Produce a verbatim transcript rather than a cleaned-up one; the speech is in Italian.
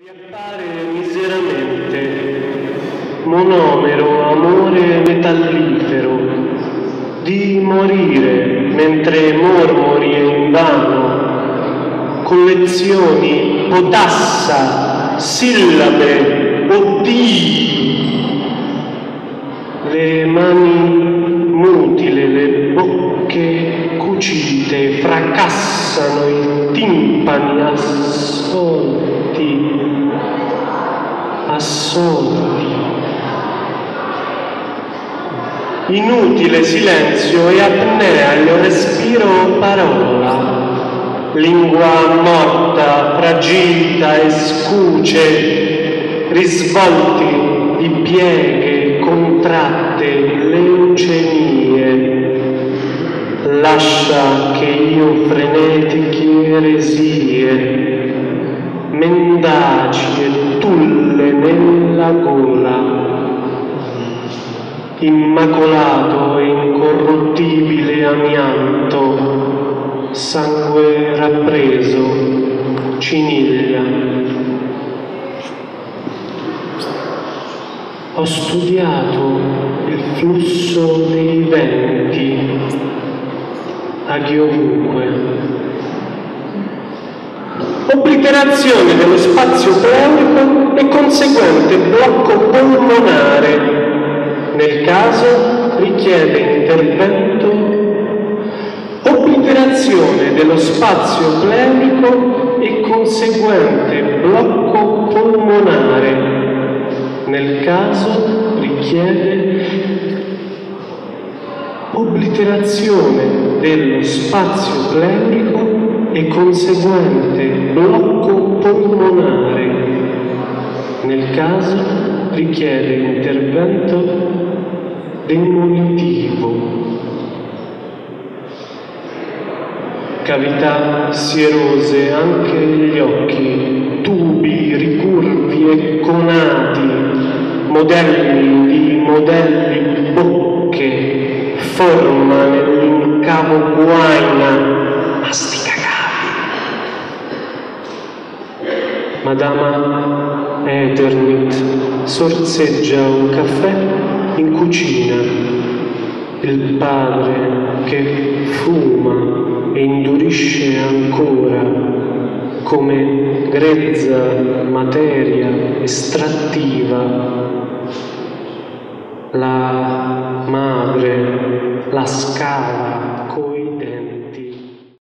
Mi appare miseramente monomero amore metallifero di morire mentre mormori e invano, collezioni, potassa, sillabe, oddii, le mani mutile, le bocche cucite fracassano i timpani assolti, assolti. Inutile silenzio e apnea, il respiro parola, lingua morta, fragilita e scuce, risvolti di pieghe contratte, leucemie. Lascia che io frenetiche eresie, mendaci e tulle nella gola, immacolato e incorruttibile amianto, sangue rappreso, ciniglia. Ho studiato il flusso dei venti, aghi ovunque. Obliterazione dello spazio pleurico e conseguente blocco polmonare. Nel caso richiede intervento. Obliterazione dello spazio pleurico e conseguente blocco polmonare. Nel caso richiede obliterazione dello spazio pleurico e conseguente blocco polmonare. Nel caso richiede intervento demolitivo. Cavità sierose anche gli occhi, tubi ricurvi e conati, modelli di modelli bocche, forma nell'incavo guaina, mastica cavi. Madama Eternit sorseggia un caffè in cucina. Il padre che fuma e indurisce ancora come grezza materia estrattiva. La madre la scava.